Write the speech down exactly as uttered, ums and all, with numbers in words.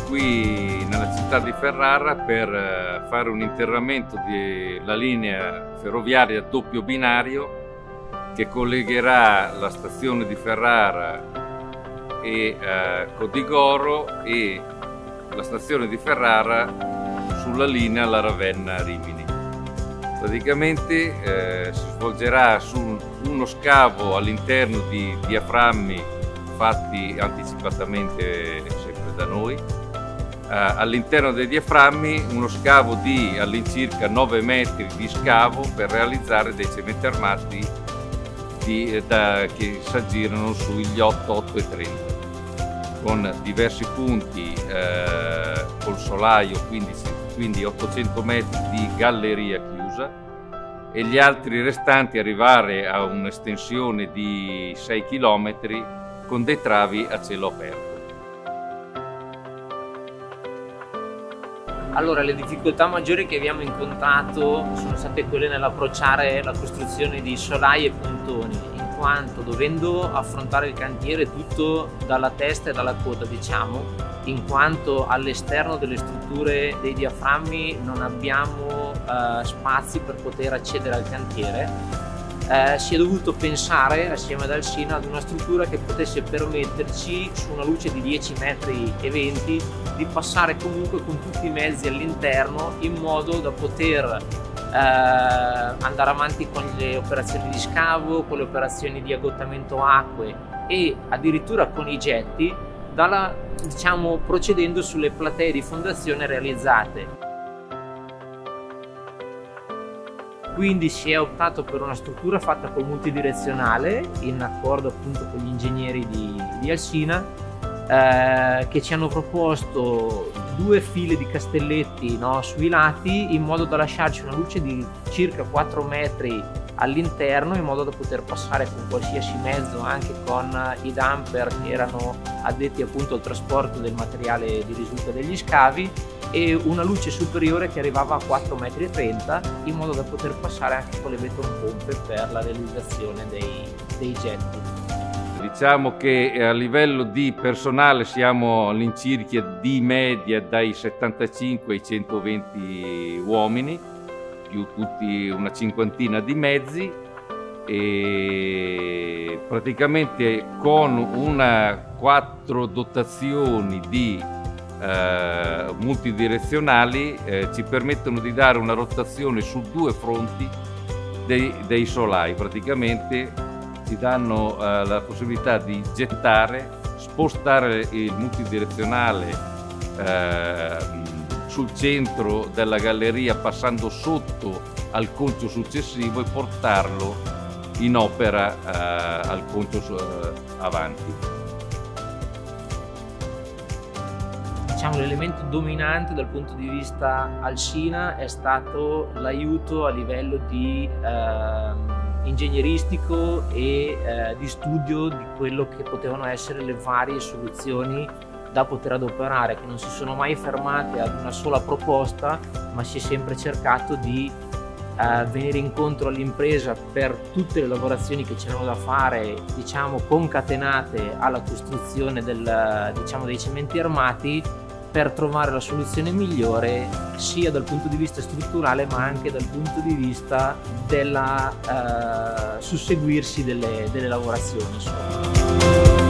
qui nella città di Ferrara per fare un interramento della linea ferroviaria a doppio binario che collegherà la stazione di Ferrara e eh, Codigoro e la stazione di Ferrara sulla linea La Ravenna-Rimini. Praticamente eh, si svolgerà su uno scavo all'interno di diaframmi fatti anticipatamente sempre da noi. Uh, all'interno dei diaframmi uno scavo di all'incirca nove metri di scavo per realizzare dei cementi armati di, eh, da, che si aggirano sugli otto, otto e trenta con diversi punti eh, col solaio, quindi, quindi ottocento metri di galleria chiusa e gli altri restanti arrivare a un'estensione di sei chilometri con dei travi a cielo aperto. Allora, le difficoltà maggiori che abbiamo incontrato sono state quelle nell'approcciare la costruzione di solai e pontoni, in quanto dovendo affrontare il cantiere tutto dalla testa e dalla coda, diciamo, in quanto all'esterno delle strutture dei diaframmi non abbiamo eh, spazi per poter accedere al cantiere, Eh, si è dovuto pensare assieme ad Alsina ad una struttura che potesse permetterci su una luce di dieci metri e venti di passare comunque con tutti i mezzi all'interno in modo da poter eh, andare avanti con le operazioni di scavo, con le operazioni di agottamento acque e addirittura con i getti, dalla, diciamo, procedendo sulle platee di fondazione realizzate. Quindi si è optato per una struttura fatta con multidirezionale in accordo appunto con gli ingegneri di, di Alsina eh, che ci hanno proposto due file di castelletti, no, sui lati in modo da lasciarci una luce di circa quattro metri all'interno in modo da poter passare con qualsiasi mezzo, anche con i dumper che erano addetti appunto al trasporto del materiale di risulta degli scavi, e una luce superiore che arrivava a quattro virgola trenta metri in modo da poter passare anche con le beton pompe per la realizzazione dei, dei getti. Diciamo che a livello di personale siamo all'incirca di media dai settantacinque ai centoventi uomini, più tutti una cinquantina di mezzi, e praticamente con una quattro dotazioni di Eh, multidirezionali eh, ci permettono di dare una rotazione su due fronti dei, dei solai. Praticamente ci danno eh, la possibilità di gettare, spostare il multidirezionale eh, sul centro della galleria passando sotto al concio successivo e portarlo in opera eh, al concio eh, avanti. Diciamo, l'elemento dominante dal punto di vista Alsina è stato l'aiuto a livello di eh, ingegneristico e eh, di studio di quello che potevano essere le varie soluzioni da poter adoperare, che non si sono mai fermate ad una sola proposta, ma si è sempre cercato di eh, venire incontro all'impresa per tutte le lavorazioni che c'erano da fare, diciamo concatenate alla costruzione del, diciamo, dei cementi armati, per trovare la soluzione migliore sia dal punto di vista strutturale ma anche dal punto di vista del eh, susseguirsi delle, delle lavorazioni. Insomma.